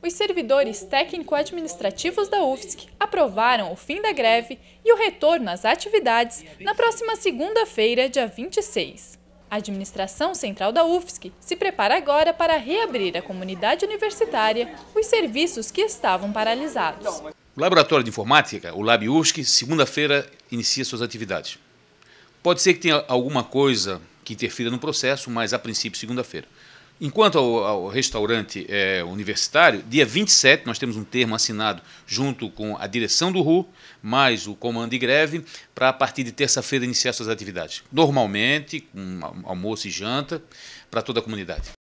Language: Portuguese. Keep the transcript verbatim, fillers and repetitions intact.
os servidores técnico-administrativos da U F S C aprovaram o fim da greve e o retorno às atividades na próxima segunda-feira, dia vinte e seis. A administração central da U F S C se prepara agora para reabrir à comunidade universitária os serviços que estavam paralisados. O Laboratório de Informática, o Lab U F S C, segunda-feira inicia suas atividades. Pode ser que tenha alguma coisa que interfira no processo, mas a princípio segunda-feira. Enquanto ao, ao restaurante é, universitário, dia vinte e sete nós temos um termo assinado junto com a direção do R U, mais o comando de greve, para a partir de terça-feira iniciar suas atividades. Normalmente, com almoço e janta, para toda a comunidade.